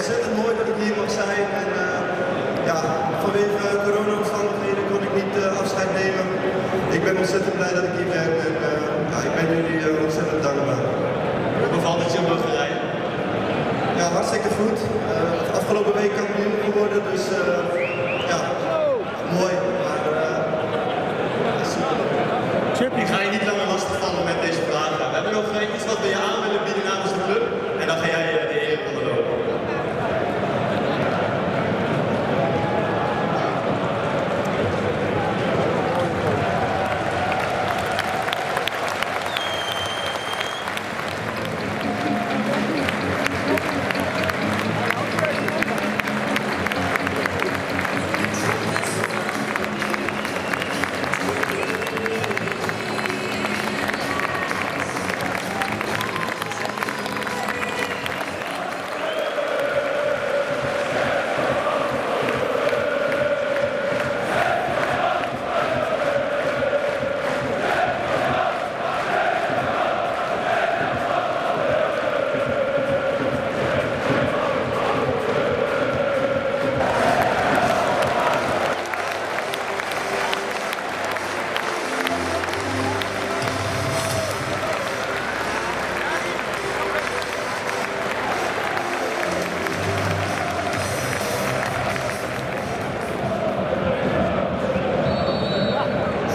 ontzettend mooi dat ik hier mag zijn. En ja, vanwege corona-omstandigheden kon ik niet afscheid nemen. Ik ben ontzettend blij dat ik hier ben en ja, ik ben jullie ontzettend dankbaar. Hoe bevalt het je om te rijden? Ja, hartstikke goed. Afgelopen week kampioen geworden, dus ja, mooi. Maar super. Ik ga je niet langer lastigvallen met deze vragen. We hebben nog iets wat we je aan willen bieden namens de club en dan ga jij de eer onderlopen.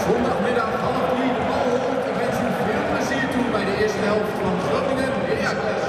Zondagmiddag 14:30 de bal hoort. Ik wens u veel plezier toe bij de eerste helft van Groningen.